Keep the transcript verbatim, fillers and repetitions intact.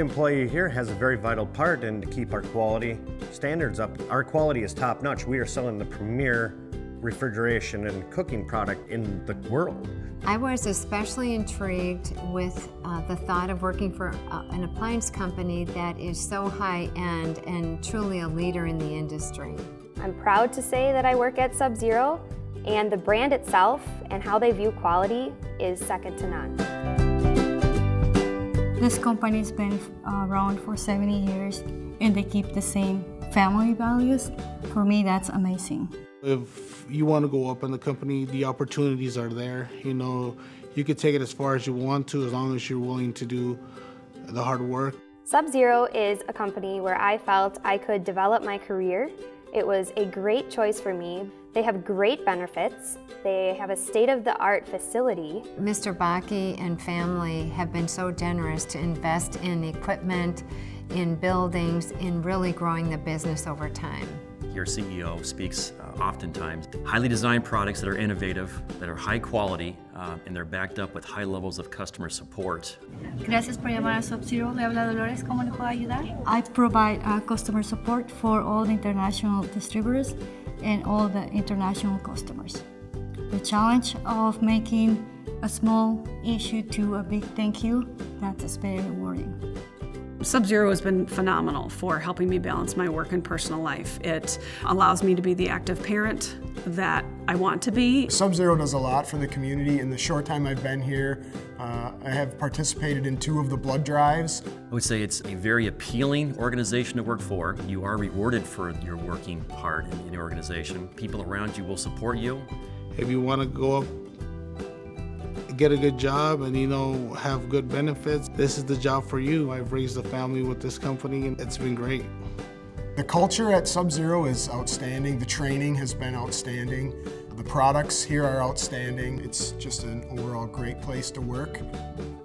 employee here has a very vital part in to keep our quality standards up. Our quality is top-notch. We are selling the premier refrigeration and cooking product in the world. I was especially intrigued with uh, the thought of working for uh, an appliance company that is so high-end and truly a leader in the industry. I'm proud to say that I work at Sub-Zero, and the brand itself and how they view quality is second to none. This company's been around for seventy years and they keep the same family values. For me, that's amazing. If you want to go up in the company, the opportunities are there. You know, you could take it as far as you want to as long as you're willing to do the hard work. Sub-Zero is a company where I felt I could develop my career. It was a great choice for me. They have great benefits. They have a state-of-the-art facility. Mister Bakke and family have been so generous to invest in equipment, in buildings, in really growing the business over time. Your C E O speaks uh, oftentimes highly designed products that are innovative, that are high quality, uh, and they're backed up with high levels of customer support. Gracias por llamar a Sub-Zero. Le habla Dolores. ¿Cómo le puedo ayudar? I provide uh, customer support for all the international distributors and all the international customers. The challenge of making a small issue to a big thank you, that is very rewarding. Sub-Zero has been phenomenal for helping me balance my work and personal life. It allows me to be the active parent that I want to be. Sub-Zero does a lot for the community. In the short time I've been here, uh, I have participated in two of the blood drives. I would say it's a very appealing organization to work for. You are rewarded for your working hard in, in the organization. People around you will support you. If you want to go up, get a good job and, you know, have good benefits, this is the job for you. I've raised a family with this company and it's been great. The culture at Sub-Zero is outstanding. The training has been outstanding. The products here are outstanding. It's just an overall great place to work.